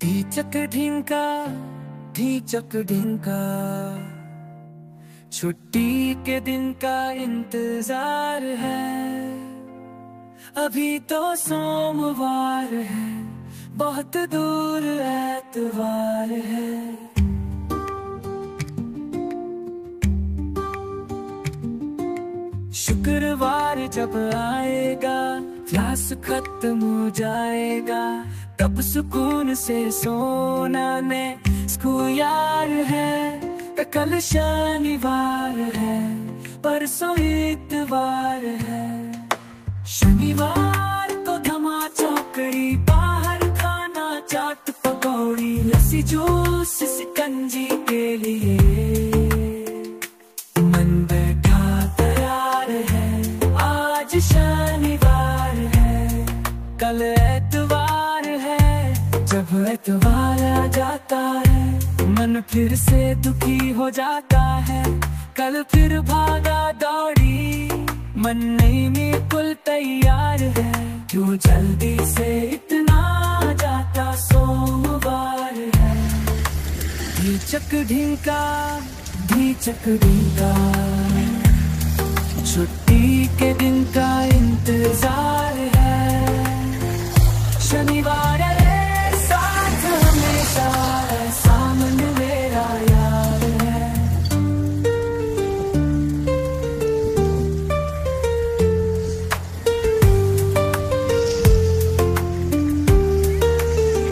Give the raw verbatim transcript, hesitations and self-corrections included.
ढीचक ढिंका ढीचक ढिंका, छुट्टी के दिन का इंतजार है। अभी तो सोमवार है, बहुत दूर एतवार है। शुक्रवार जब आएगा, क्लास खत्म हो जाएगा, तब सुकून से सोना ने स्कूल यार है। कल शनिवार है, परसों इतवार है। शनिवार को धमा चौकड़ी, बाहर खाना चाट पकौड़ी, लस्सी जूस सिकंजी के लिए मन बैठा तैयार है। आज शनिवार है, कल एतवार है। जब एतवार आ जाता है, मन फिर से दुखी हो जाता है। कल फिर भागा दौड़ी, मन नहीं बिल्कुल तैयार है। क्यों जल्दी से इतना जाता सोमवार है। ढीचक ढिंका ढीचक ढिंका।